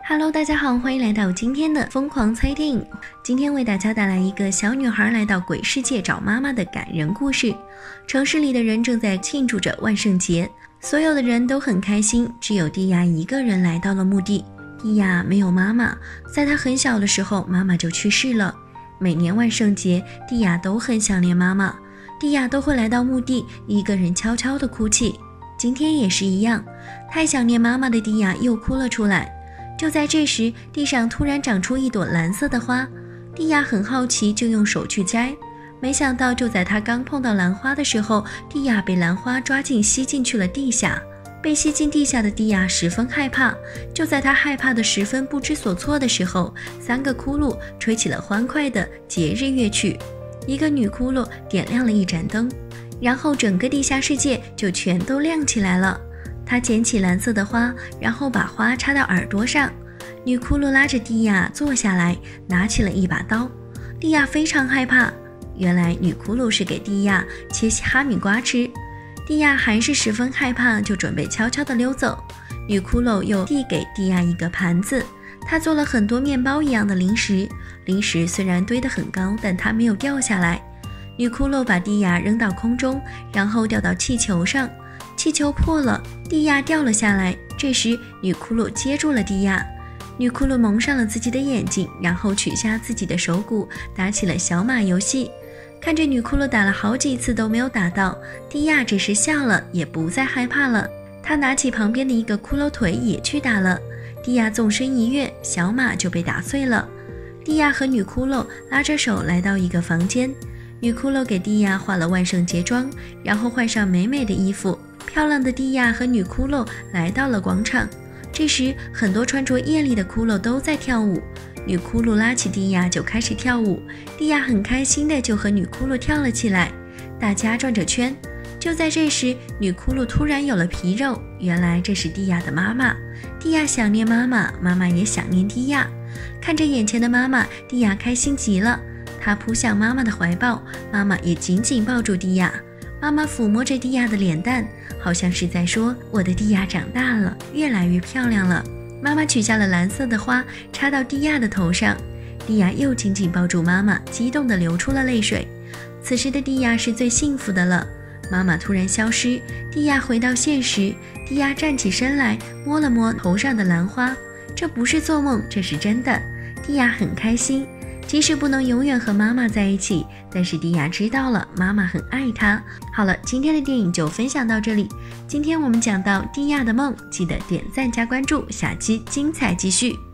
Hello， 大家好，欢迎来到今天的疯狂猜电影。今天为大家带来一个小女孩来到鬼世界找妈妈的感人故事。城市里的人正在庆祝着万圣节，所有的人都很开心，只有蒂亚一个人来到了墓地。蒂亚没有妈妈，在她很小的时候，妈妈就去世了。每年万圣节，蒂亚都很想念妈妈，蒂亚都会来到墓地，一个人悄悄地哭泣。今天也是一样，太想念妈妈的蒂亚又哭了出来。就在这时，地上突然长出一朵蓝色的花，蒂亚很好奇，就用手去摘。没想到就在她刚碰到兰花的时候，蒂亚被兰花抓进吸进去了地下。被吸进地下的蒂亚十分害怕，就在她害怕的十分不知所措的时候，3个骷髅吹起了欢快的节日乐曲。一个女骷髅点亮了一盏灯，然后整个地下世界就全都亮起来了。她捡起蓝色的花，然后把花插到耳朵上。女骷髅拉着蒂亚坐下来，拿起了一把刀。蒂亚非常害怕，原来女骷髅是给蒂亚切哈密瓜吃。蒂亚还是十分害怕，就准备悄悄地溜走。女骷髅又递给蒂亚一个盘子，她做了很多面包一样的零食。零食虽然堆得很高，但它没有掉下来。女骷髅把蒂亚扔到空中，然后掉到气球上。气球破了，蒂亚掉了下来。这时女骷髅接住了蒂亚。女骷髅蒙上了自己的眼睛，然后取下自己的手骨，打起了小马游戏。看着女骷髅打了好几次都没有打到，蒂亚只是笑了，也不再害怕了。她拿起旁边的一个骷髅腿也去打了。蒂亚纵身一跃，小马就被打碎了。蒂亚和女骷髅拉着手来到一个房间，女骷髅给蒂亚化了万圣节妆，然后换上美美的衣服。漂亮的蒂亚和女骷髅来到了广场，这时很多穿着艳丽的骷髅都在跳舞。女骷髅拉起蒂亚就开始跳舞，蒂亚很开心的就和女骷髅跳了起来，大家转着圈。就在这时，女骷髅突然有了皮肉，原来这是蒂亚的妈妈。蒂亚想念妈妈，妈妈也想念蒂亚。看着眼前的妈妈，蒂亚开心极了，她扑向妈妈的怀抱，妈妈也紧紧抱住蒂亚。妈妈抚摸着蒂亚的脸蛋，好像是在说，我的蒂亚长大了，越来越漂亮了。妈妈取下了蓝色的花，插到蒂亚的头上。蒂亚又紧紧抱住妈妈，激动地流出了泪水。此时的蒂亚是最幸福的了。妈妈突然消失，蒂亚回到现实。蒂亚站起身来，摸了摸头上的兰花，这不是做梦，这是真的。蒂亚很开心，即使不能永远和妈妈在一起，但是蒂亚知道了妈妈很爱她。好了，今天的电影就分享到这里。今天我们讲到蒂亚的梦，记得点赞加关注，下期精彩继续。